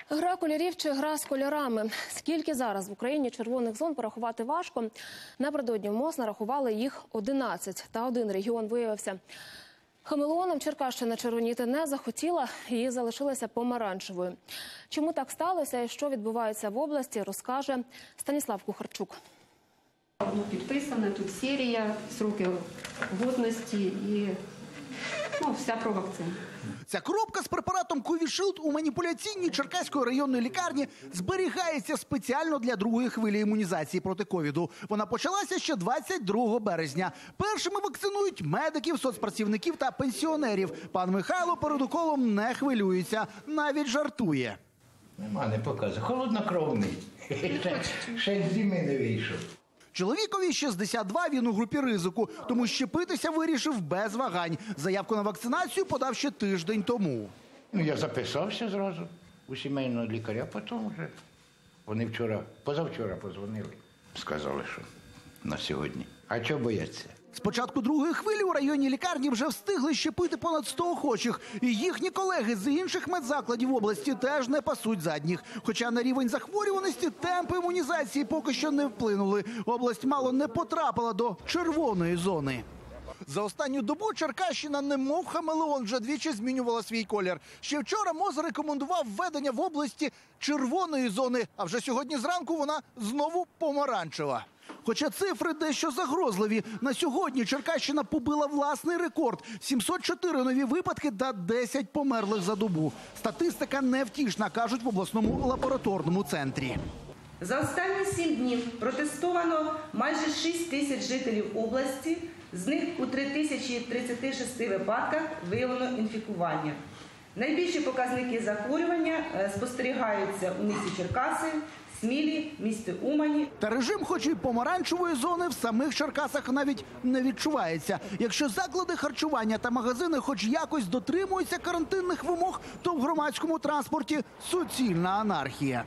Гра кольорів чи гра з кольорами? Скільки зараз в Україні червоних зон порахувати важко. Напередодні в МОЗ нарахували їх 11. Та один регіон виявився хамелеоном. Черкащина червоніти не захотіла, її залишилася помаранчевою. Чому так сталося і що відбувається в області, розкаже Станіслав Кухарчук. Підписана тут серія, сроки годності і вся про вакцину. Ця коробка з препаратом Ковішилд у маніпуляційній Черкаської районної лікарні зберігається спеціально для другої хвилі імунізації проти ковіду. Вона почалася ще 22 березня. Першими вакцинують медиків, соцпрацівників та пенсіонерів. Пан Михайло перед уколом не хвилюється, навіть жартує. Нема, не показує. Холоднокровний. Ще з зими не вийшов. Чоловікові 62, він у групі ризику, тому щепитися вирішив без вагань. Заявку на вакцинацію подав ще тиждень тому. Я записався зразу у сімейного лікаря, потім вже. Вони позавчора подзвонили, сказали, що на сьогодні. А чого бояться? З початку другої хвилі у районній лікарні вже встигли щепити понад 100 охочих. І їхні колеги з інших медзакладів області теж не пасуть задніх. Хоча на рівень захворюваності темпи імунізації поки що не вплинули. Область мало не потрапила до червоної зони. За останню добу Черкащина, немов хамелеон, вже двічі змінювала свій колір. Ще вчора МОЗ рекомендував введення в області червоної зони, а вже сьогодні зранку вона знову помаранчева. Хоча цифри дещо загрозливі. На сьогодні Черкащина побила власний рекорд – 704 нові випадки та 10 померлих за добу. Статистика невтішна, кажуть в обласному лабораторному центрі. За останні 7 днів протестовано майже 6 тисяч жителів області, з них у 3036 випадках виявлено інфікування. Найбільші показники захворювання спостерігаються у місті Черкаси, Смілі, місті Умані. Та режим, хоч і помаранчевої зони, в самих Черкасах навіть не відчувається. Якщо заклади харчування та магазини хоч якось дотримуються карантинних вимог, то в громадському транспорті суцільна анархія.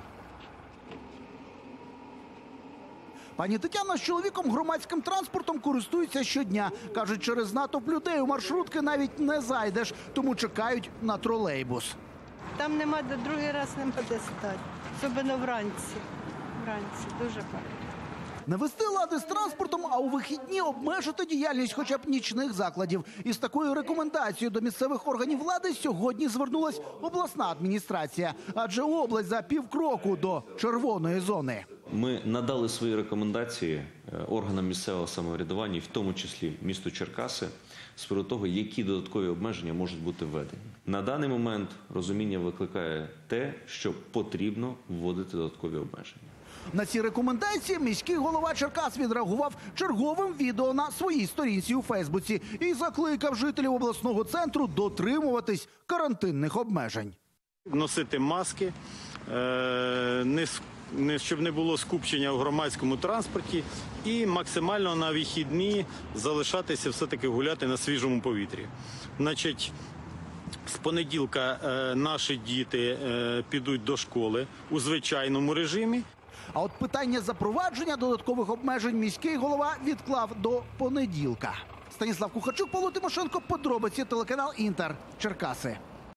Пані Тетяна з чоловіком громадським транспортом користуються щодня. Кажуть, через натовп людей у маршрутки навіть не зайдеш, тому чекають на тролейбус. Там нема, другий раз нема де стати, особливо вранці. Вранці дуже багато. Навести лади з транспортом, а у вихідні обмежити діяльність хоча б нічних закладів. Із такою рекомендацією до місцевих органів влади сьогодні звернулась обласна адміністрація. Адже область за півкроку до червоної зони. Ми надали свої рекомендації органам місцевого самоврядування, в тому числі місту Черкаси, з приводу того, які додаткові обмеження можуть бути введені. На даний момент розуміння викликає те, що потрібно вводити додаткові обмеження. На ці рекомендації міський голова Черкас відреагував черговим відео на своїй сторінці у Фейсбуці і закликав жителів обласного центру дотримуватись карантинних обмежень. Носити маски, щоб не було скупчення в громадському транспорті і максимально на вихідні залишатися все-таки гуляти на свіжому повітрі. Значить, з понеділка наші діти підуть до школи у звичайному режимі. А от питання запровадження додаткових обмежень міський голова відклав до понеділка. Станіслав Кухарчук, Павло Тимошенко, подробиці, телеканал Інтер, Черкаси.